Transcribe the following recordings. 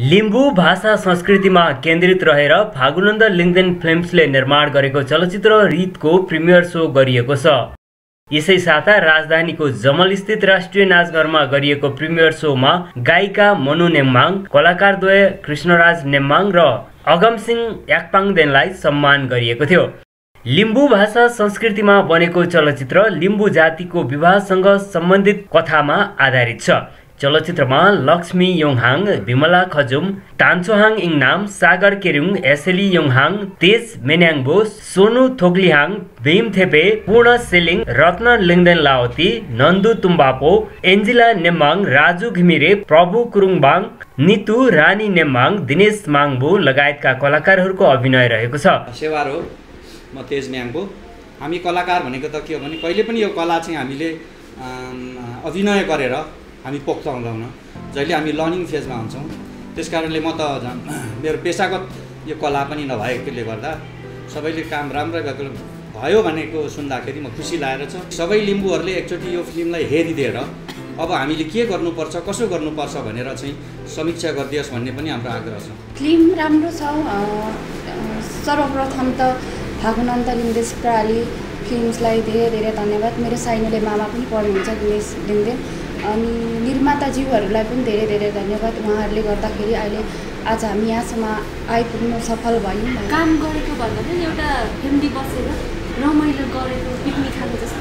लिम्बू भाषा संस्कृतिमा केन्द्रित रहेर फागुनन्द लिङ्गदेन फिल्म्सले निर्माण गरेको चलचित्र रितको प्रिमियर शो गरिएको छ। यसै साता राजधानीको जमलस्थित राष्ट्रिय नाचघरमा गरिएको प्रिमियर शोमा गायिका मनु नेम्माङ, कलाकारद्वय कृष्णराज नेम्माङ र अगमसिंह याक्पाङदेनलाई सम्मान गरिएको थियो। लिम्बू भाषा संस्कृतिमा बनेको चलचित्र लिम्बू जातिको विवाहसँग सम्बन्धित कथामा आधारित छ। चलचित्रमा लक्ष्मी योङहाङ, विमला खजुम, टान्चोहाङ इङनाम, सागर केरुङ, एसेली योङहाङ, तेज मेन्याङबो, सोनु थोक्लिहाङ, भीम थेपे, पूर्ण सेलिङ, रत्न लिङ्गदेन लावती, नन्दु तुम्बापो, एन्जिला नेम्माङ, राजु घिमिरे, प्रभु कुरुङबाङ, नितु, रानी नेम्माङ, दिनेश माङबो लगायतका कलाकारहरूको अभिनय रहेको छ। सेवार हो, म तेज म्याङबो। हामी कलाकार भनेको त के हो भने कहिले पनि यो कला चाहिँ हामीले अभिनय गरेर हामी पोख्ताउँदैन, जहिले हामी लर्निङ फेजमा हुन्छौँ। त्यस कारणले म त मेरो पेसागत यो कला पनि नभएकोले गर्दा सबैले काम राम्रै भयो भनेको सुन्दाखेरि म खुसी लागेर छ। सबै लिम्बूहरूले एकचोटि यो फिल्मलाई हेरिदिएर अब हामीले के गर्नुपर्छ, कसो गर्नुपर्छ भनेर चाहिँ समीक्षा गरिदियोस् भन्ने पनि हाम्रो आग्रह छ। फिल्म राम्रो छ। सर्वप्रथम त फागुनन्द लिङ्गदेन प्रणाली फिल्म्सलाई धेरै धेरै धन्यवाद। मेरो साइनोले मामा पनि पढ्नुहुन्छ दिनेश लिङ्गदेन, अनि निर्माताज्यूहरूलाई पनि धेरै धेरै धन्यवाद। उहाँहरूले गर्दाखेरि अहिले आज हामी यहाँसम्म आइपुग्नु सफल भयौँ। काम गरेको भन्दा पनि एउटा फ्यामिली बसेर रमाइलो गरेको पिकनिक खानु जस्तो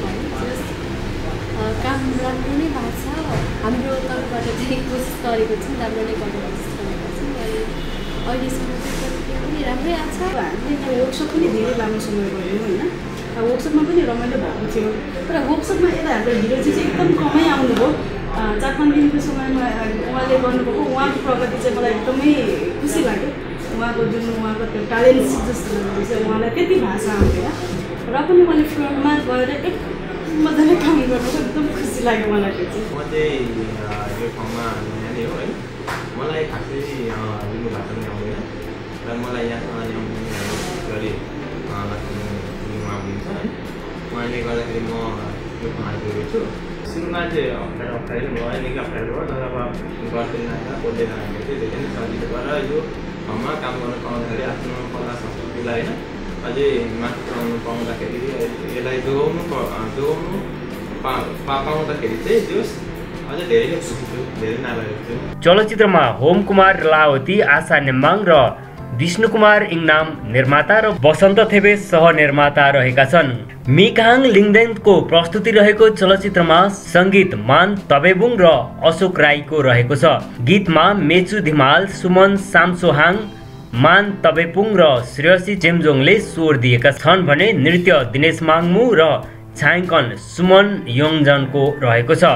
काम राम्रो नै भएको छ। हाम्रो तर्फबाट चाहिँ कोसिस गरेको छौँ, राम्रो नै गर्ने कोसिस गरेको छौँ। अहिलेसम्म चाहिँ पनि राम्रै आएको छ। हामीले वर्कसप पनि धेरै लामो समय गऱ्यौँ होइन। वर्कसपमा पनि रमाइलो भएको थियो, तर वर्कसपमा यता हाम्रो हिरोजी चाहिँ एकदम कमै आउनुभयो। 4-5 दिनको समयमा उहाँले गर्नुभएको उहाँको प्रगति चाहिँ मलाई एकदमै खुसी लाग्यो। उहाँको त्यो ट्यालेन्ट जस्तो लाग्यो चाहिँ उहाँलाई त्यति भाषा आउँदैन, र पनि मैले फ्रन्टमा गएर मजाले काम गर्नु एकदम खुसी लाग्यो मलाई। त्यो चाहिँ म चाहिँ यो ठाउँमा नयाँ नै हो है। मलाई खासै लिम्बू भाषा पनि आउँदैन र मलाई यहाँसँग ल्याउने गरी लक्ष्मीमा हुनुहुन्छ है। उहाँले गर्दाखेरि म यो ठाउँमा आइपुगेको छु। सुरुमा चाहिँ अप्ठ्यारो भयो, निकै अप्ठ्यारो भयो, तर अब गर्दै जाँदा बोल्दै जाँदाखेरि चाहिँ धेरै नै सजिलो भयो। र यो ठाउँमा काम गर्न पाउँदाखेरि आफ्नो कला संस्कृतिलाई होइन अझै माथि चढाउनु पाउँदाखेरि यसलाई जोगाउनु पाउँदाखेरि चाहिँ त्यो अझै धेरै नै खुसी छु, धेरै नभएको छु। चलचित्रमा होम कुमार लावती, आशा नेम्माङ र विष्णु कुमार इङनाम निर्माता र बसन्त थेबे सहनिर्माता रहेका छन्। मिकाङ लिङ्गदेनको प्रस्तुति रहेको चलचित्रमा सङ्गीत मान तबेबुङ र अशोक राईको रहेको छ। गीतमा मेचु धिमाल, सुमन सामसोहाङ, मान तबेपुङ र श्रेयसी चेम्जोङले स्वर दिएका छन् भने नृत्य दिनेश माङमु र छायाङ्कन सुमन योङजनको रहेको छ।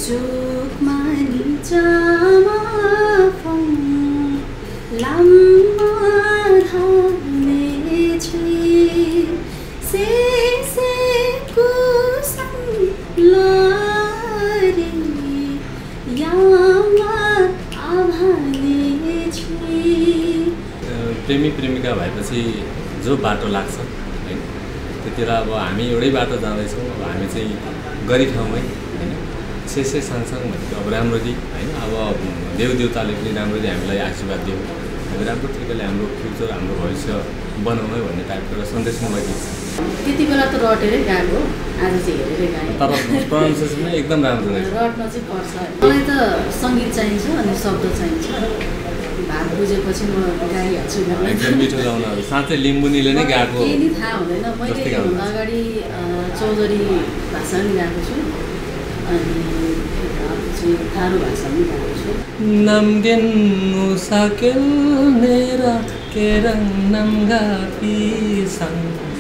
प्रेमी प्रेमिका भएपछि जो बाटो लाग्छ होइन, त्यतिर अब हामी एउटै बाटो जाँदैछौँ। अब हामी चाहिँ गरी ठाउँमै होइन शेषै सँगसँगै भनेको अब राम्ररी होइन, अब देवदेवताले पनि राम्ररी हामीलाई आशीर्वाद दियो, हामी राम्रो तरिकाले हाम्रो फ्युचर, हाम्रो भविष्य बनाउँ भन्ने टाइपको एउटा सन्देश मलाई दिन्छ। त्यति बेला त रटेरै गएको, आज चाहिँ हेरेरै गएँ, तर प्रोनाउन्सिएसन पनि एकदम राम्रो रहेछ। रट्न चाहिँ पर्छ। मलाई त सङ्गीत चाहिन्छ अनि शब्द चाहिन्छ। भाग बुझेपछि म गाइहाल्छु। एकदम मिठो गाउनहरू साँच्चै लिम्बुनीले नै गाएको। केही नि थाहा हुँदैन। मैले योभन्दा अगाडि चौधरी भाषा पनि गाएको छु, अनि चाहिँ थारू भाषा पनि गाएको छु। नम्गेन्नु साकेल मेरा केरङ नम्गा पिसङ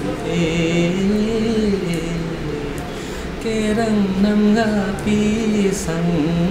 केरङ नम्गा पिसङ।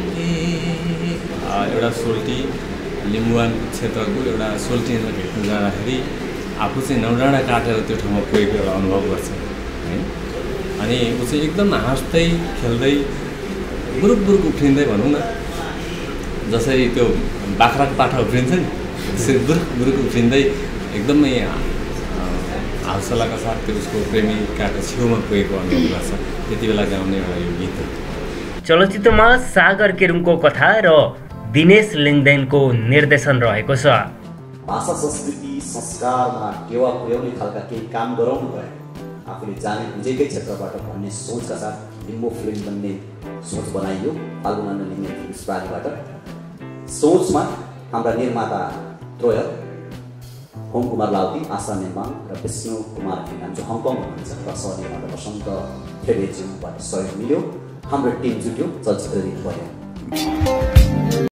एउटा सोल्टी लिम्बुवान क्षेत्रको एउटा सोल्टीलाई भेट्नु जाँदाखेरि आफू चाहिँ नौडाँडा काटेर त्यो ठाउँमा पुगेको एउटा अनुभव गर्छ है। अनि ऊ चाहिँ एकदम हाँस्दै खेल्दै बुरुक बुरुक उफ्रिँदै भनौँ न, जसरी त्यो बाख्राको पाठा उफ्रिन्छ नि त्यसरी बुरुक बुरुक उफ्रिँदै एकदमै हौसलाका साथ त्यो उसको प्रेमिकाको छेउमा पुगेको अनुभव गर्छ। त्यति बेला गाउने एउटा यो गीत हो। चलचित्रमा सागर केरुङको कथा र दिनेश लिङदेनको निर्देशन रहेको छ। भाषा संस्कृति संस्कारमा टेवा पुर्याउने खालका केही काम गराउनु भयो आफूले जाने बुझेकै क्षेत्रबाट भन्ने सोचका साथ लिम्बू फिल्म बन्ने सोच बनाइयो फाल्गुनन्द लिङ्गदेन फिल्म्स प्रालीबाट। सोचमा हाम्रा निर्माता त्रय होम कुमार लाउती, आशा नेमाङ र विष्णु कुमार फिनाम जो हङकङ हुनुहुन्छ र सहनिर्माता वसन्त फेबेज्यूबाट सहयोग मिल्यो। हाम्रो टिम जुट्यो, चलचित्र रिलिज भयो।